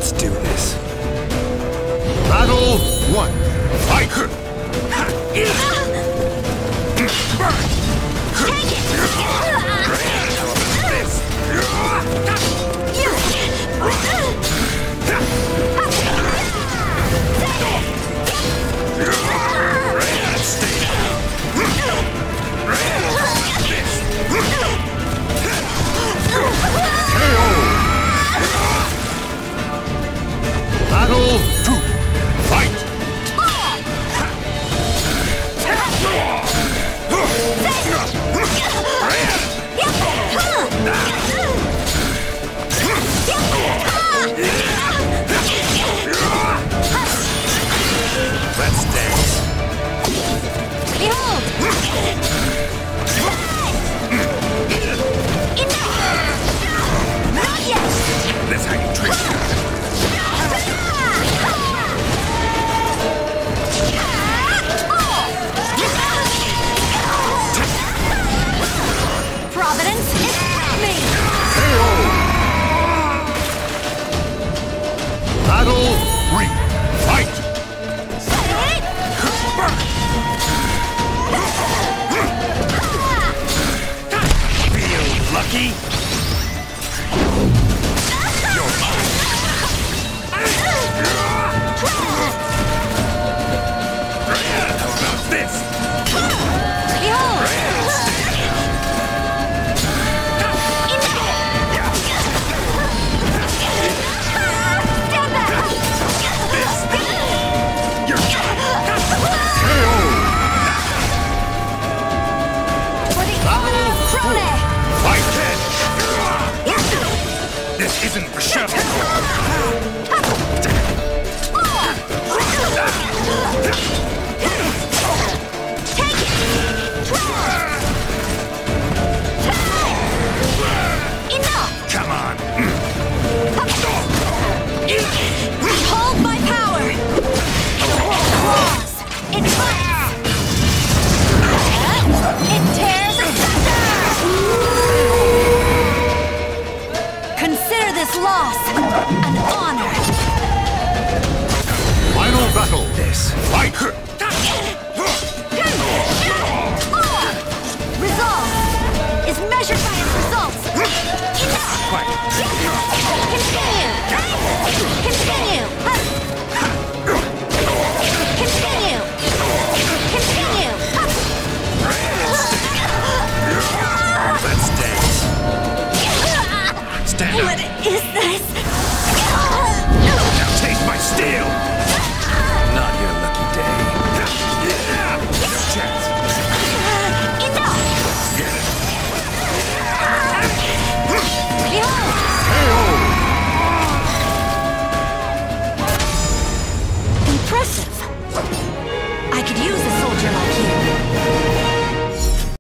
Let's do this. Battle 1. Fight! Battle 2. Fight! Let's dance. Behold! Not yet! That's how you treat me. Providence is me! Battle 3. Fight! Feel lucky? You're mine. How about this? Behold! Stand back! You're For the honor of Crone! Fight then! This isn't for show. Enough! Come on. Hold my power! The world claws! It bites! It tears asunder! Consider this loss an honor! Final battle. This. Fight! Resolve is measured by its results! Enough! Fight. Continue! Continue! Continue! Continue! Let's dance. Stand up. Let it